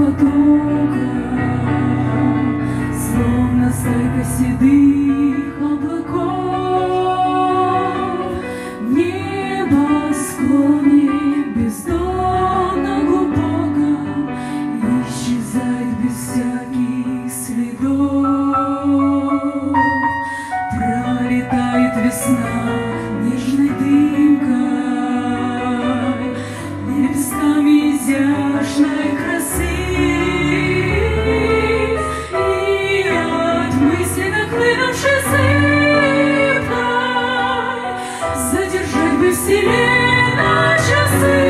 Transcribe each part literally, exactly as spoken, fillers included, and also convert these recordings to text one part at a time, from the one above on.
потоком, словно стайка седых облаков, в небосклоне бездонно глубоком исчезает без всяких следов. Пролетает весна нежной дымкой, лепестками изящной красы, и от мысли нахлынувшей зыбкой задержать бы вселенной часы.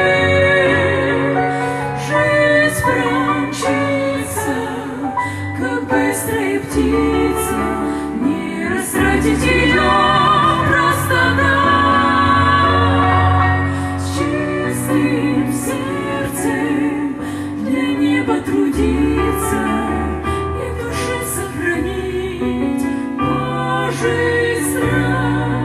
Жизнь промчится, как быстрая птица, не растратить ее просто так. С чистым сердцем для неба трудиться и в душе сохранить Божий страх.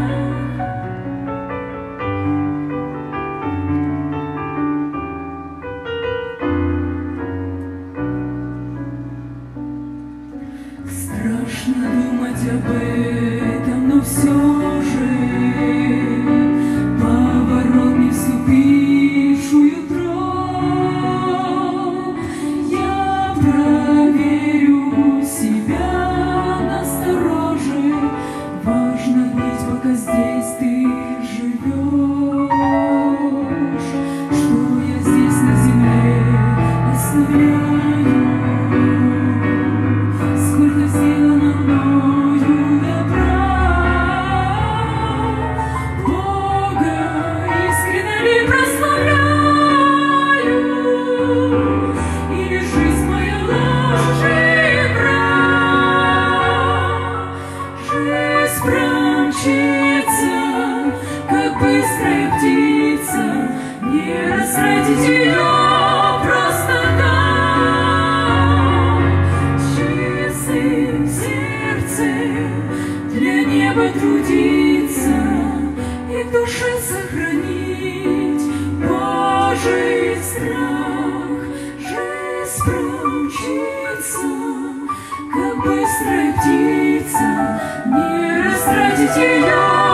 Страшно думать об этом, но все же поворот не вступившую тропь. Я проверю себя настороже. Важно быть, пока здесь ты живешь. Что я здесь на земле оставляю? Сколько сделано мною добра, Бога искренне ли прославляю, или жизнь моя ложь и игра? Жизнь промчится, как быстрая птица, не растратить ее просто так. С чистым сердцем для неба трудиться и в душе сохранить Божий страх. Жизнь промчится, как быстрая птица, не растратить ее